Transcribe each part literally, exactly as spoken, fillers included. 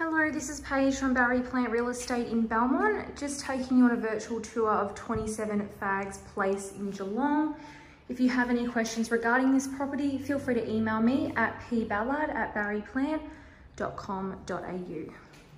Hello, this is Paige from Barry Plant Real Estate in Belmont, just taking you on a virtual tour of twenty-seven Faggs Place in Geelong. If you have any questions regarding this property, feel free to email me at p ballard at barry plant dot com dot a u.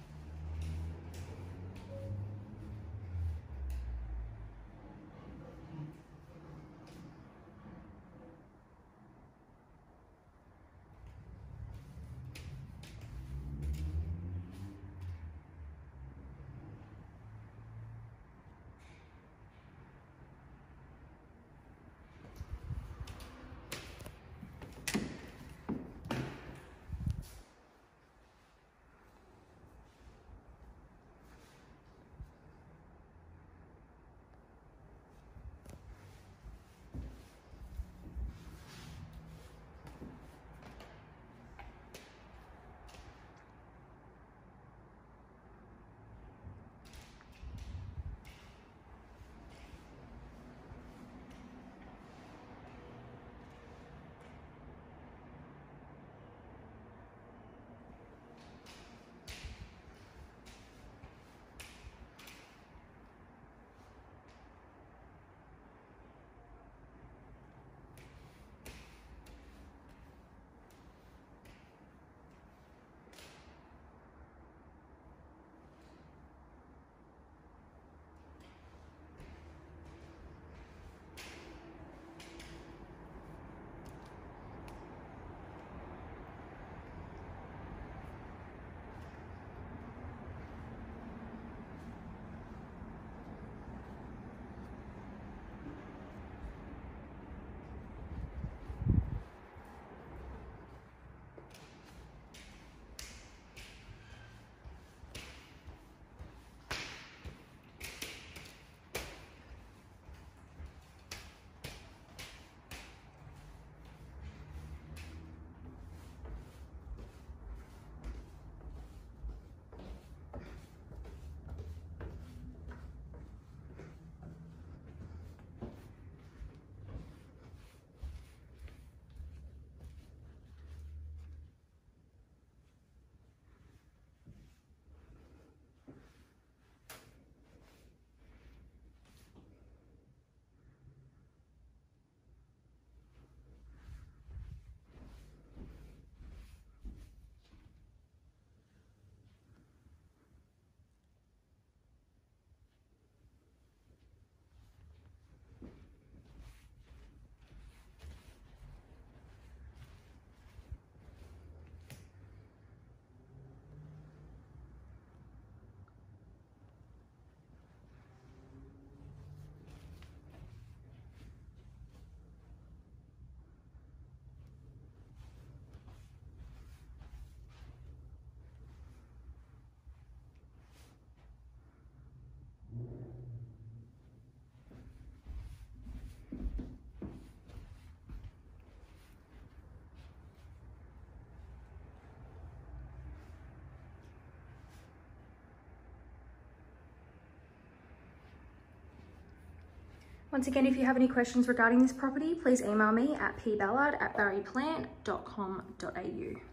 Once again, if you have any questions regarding this property, please email me at p ballard at barry plant dot com dot a u.